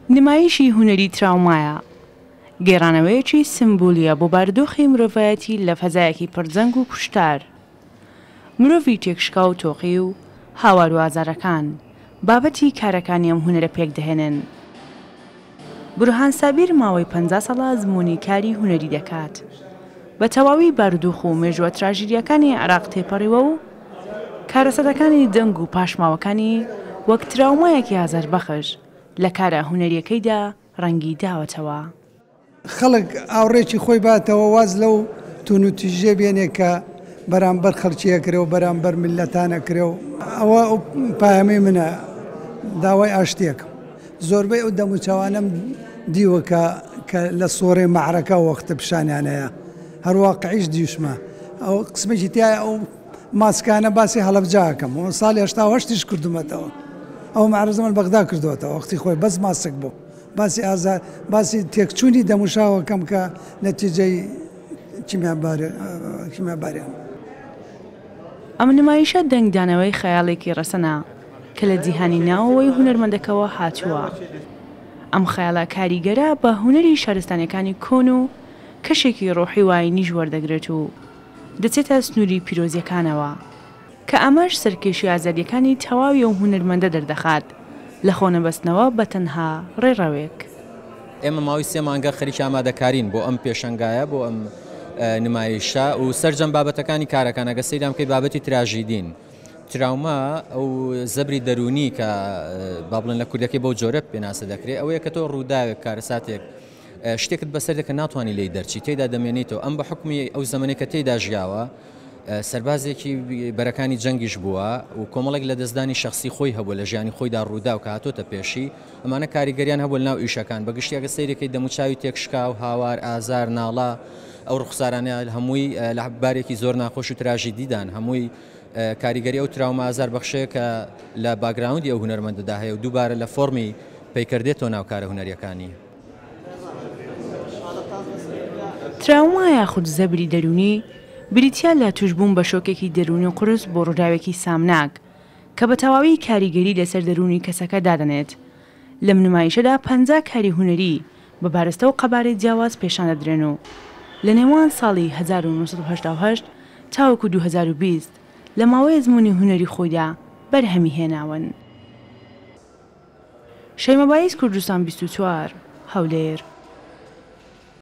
نمایشی هونەری تراومایە گێڕانەوەیەکی سمبولیە بۆ بارودۆخی مرۆڤایەتی لە فەزایەکی پڕجەنگ و کوشتار مرۆڤی تێکشکا و تۆقی و هاوار و ئازارەکان بابەتی کارەکانی ئەم هونەرە پێک دەهێنن. بورهان سابیر ماوەی 50 ساڵە زموونی کاری هونەری دەکات بە تەواوی بارودۆخ و مێژووە تراژیدیەکانی عێراق تێپەڕیوە و کارەسەتەکانی دەنگ و پاشماوەکانی وەک تراومایەکی ئازاربەخش لە کارە هونەریەکەیدا ڕەنگی داوەتەوە. خەڵک ئاوڕێکی خۆی باتەوە واز لەو تون و تیژێ بێنێ کە بەرامبەر خەڵکیە کرێ و بەرامبەر میلەتانە کرێ و ئەوە پایەمەی منە داوای ئاشتێکم. زۆربەی ئەو دەموچاوانم دیوە کە لە سۆڕێ مەعرەکە وەختە پیشانیانەیە هەروواقعیش دیوشمە ئەو قسمێکی تایە ئەو ماسکانە باسی هەڵەبجاکەم و ساڵی 88 کردومەتەوە ئەو معرەزەمان بەغدا کردوەتەوە وەختی خۆی بەس ماسک بوو باسی ئازار باسی تێکچوونی دەموشاوەکەم کە نەتیجەی کیمیاباریان. ئەم نمایشە دەنگدانەوەی خەیاڵێکی ڕەسەنە کە لە جیهانی ناوەوەی هونەرمەندەکەوە هاتووە. ئەم خەیاڵە کاریگەرە بە هونەری شارستانیەکانی کۆن و کەشێکی ڕۆحی وای نیژ وەردەگرێت و دەچێتە سنووری پیرۆزیەکانەوە کە ئەمەش سەرکێشی ئازادیەکانی تەواوی ئەو هونەرمەندە دەردەخات لە خۆنەبەستنەوە بە تەنها ڕێڕەوێک. ئێمە ماوەی 3 مانگە خەریکی ئامادەکارین بۆ ئەم پێشەنگایە بۆ ئەم نمایشە و سەرجەم بابەتەکانی کارەکان ئەگە سەیرام کەی بابەتی تراژیدین تراوما ئەو زەبری دەرونی کە با بڵێن لە کوردەکەی بەو جۆرە پێناسە دەکرێت ئەوەیە کە تۆ ڕووداوێک کارەساتێک شتێکت بەسەر دەکە ناتوانانی لی دەرچی تێدا دەمێنیتەوە ئەم بە حکمی ئەو زەمانەی کە تێدا ژیاوە سەربازێکی بەرەکانی جەنگیش بووە و کۆمەڵێک لە دەستدانی شخصی خۆی هەبوو لە ژیانی خۆیدا ڕوودا و کە هاتۆتە پێشی ئەمانە کاریگەریان هەبوو ناو ئیشەکان بەگشتیاگە سەیرەکەی دەموچاوی تێکشکا و هاوار ئازار ناڵا ئەو ڕوخسارانە هەمووی لە بارێکی زۆر ناخۆش و تراژیدیدان هەمووی کاریگەری ئەو تراومە ئازار بەخشەیە کە لە باگراوندی ئەو هونەرمەندەدا هەیە و دووبارە لە فۆرمی پەیکردێتەوە ناو کارە هونەریەکانی. تراوما یاخود زەبری دەرونی بریتیا لە توشبوون بە شۆکێکی دەرونی و قرس بۆ ڕووداوێکی سامناک کە بە تەواوی کاریگەری لەسەر دەرونی کەسەکە دادەنێت. لەم نمایشەدا 50 کاری هونەری بە بارستە و قەبارەی جیاواز پیشان دەدرێن و لە نێوان ساڵی 1970 تاوەکو 2020 لە ماوەی زمانی هونەری خۆیدا بەرهەمی هێناون. شەیمە بایس کوردستان 24 هەولێر.